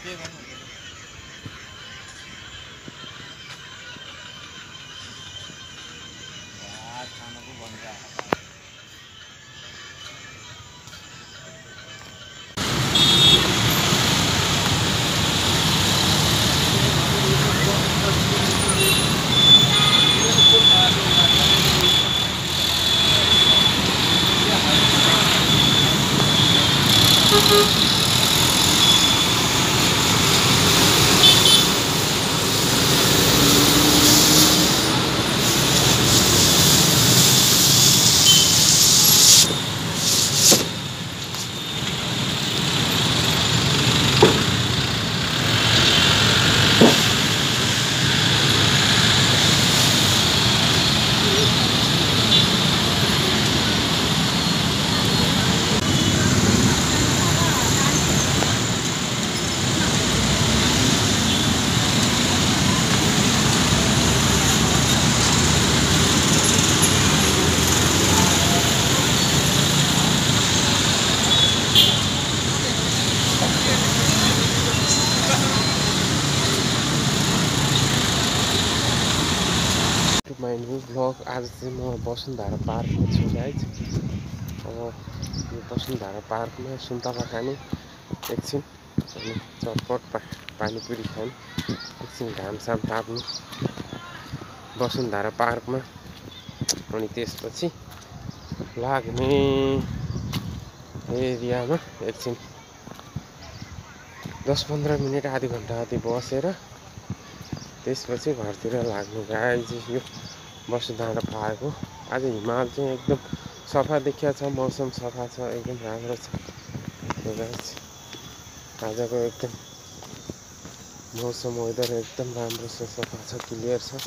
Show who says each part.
Speaker 1: My new vlog आज चाहिँ म वसुन्धरा पार्कमा छु गाइज। अब यो वसुन्धरा पार्कमा सुन्तला खाने एकछिन अनि चटपट पानीपुरी खाने एकछिन घामसाम ताप्नु वसुन्धरा पार्कमा अनि त्यसपछि लाग्ने एरियामा एकछिन 10-15 मिनेट आधी घन्टा जति बसेर त्यसपछि घरतिर लाग्नु गाइज। यो वसुन्धरा पार्क हो। आज हिमाल चाहिँ एकदम सफा देखिया छ, मौसम सफा छ, एकदम राम्रो छ गाइज। आजको एकदम मौसम वेदर एकदम राम्रो छ, सफा छ, क्लियर छ।